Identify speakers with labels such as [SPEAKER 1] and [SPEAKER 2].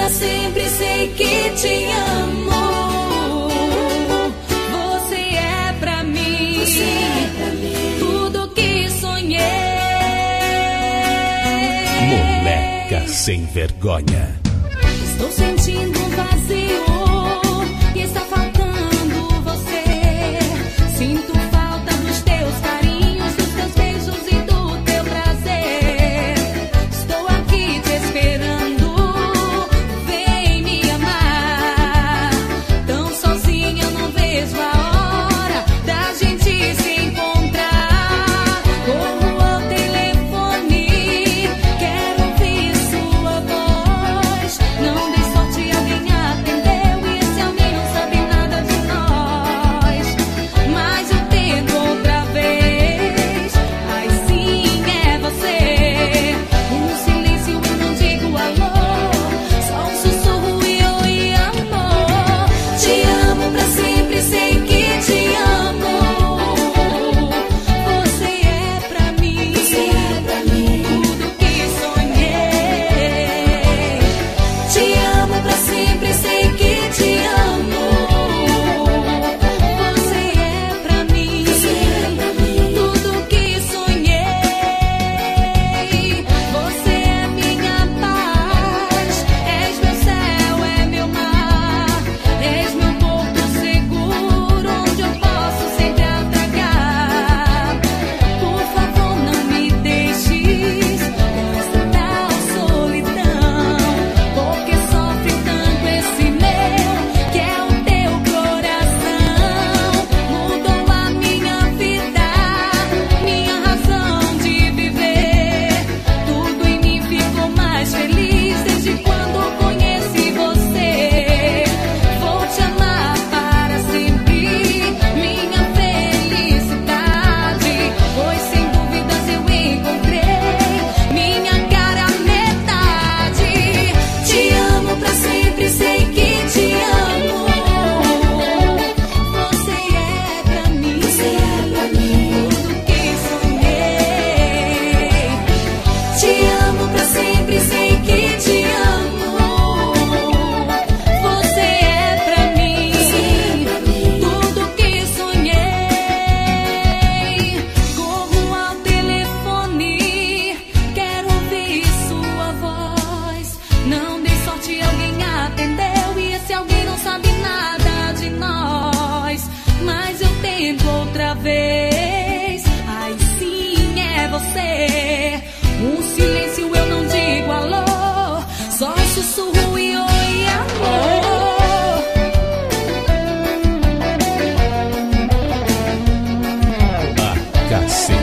[SPEAKER 1] pra sempre, sei que te amo. Você é pra mim, tudo que sonhei.
[SPEAKER 2] Moleca sem vergonha.
[SPEAKER 1] Estou sentindo um vazio e está faltando você. Sinto falta dos teus carinhos, dos teus beijos e do teu prazer. Estou aqui te esperando, vem me amar. Tão sozinha eu não vejo a hora da gente se encontrar. Corro ao telefone, quero ouvir sua voz. Não dei sorte, alguém atendeu e esse alguém não sabe nada de nós. Mas eu tento outra vez, ai sim é você. No silêncio eu não digo alô, só um sussurro e oi amor. Te amo pra sempre, sei que te amo. Você é pra mim, tudo que sonhei. Te amo pra sempre, sei que te amo. Você é pra mim, tudo que sonhei. Você é minha paz, és meu céu, é meu mar. És meu porto seguro, onde eu posso sempre atracar. Por favor, não me deixes com essa tal solidão, porque sofre tanto esse meu, que é o teu coração. Mudou a minha vida, minha razão de viver. Tudo em mim ficou mais feliz desde quando conheci você. Vou te amar para sempre, minha felicidade. Pois sem dúvidas eu encontrei minha cara metade. Te amo pra sempre, sei que te amo. Você é pra mim, tudo que sonhei. Te amo pra sempre, sei que te amo. Você é pra mim, tudo que sonhei. Corro ao telefone, quero ouvir sua voz. Não dei sorte, alguém atendeu e esse alguém não sabe nada de nós. Mas eu tento outra vez, ai sim é você. Um silêncio eu não digo alô, só um sussurro e oi amor.
[SPEAKER 2] A cacete.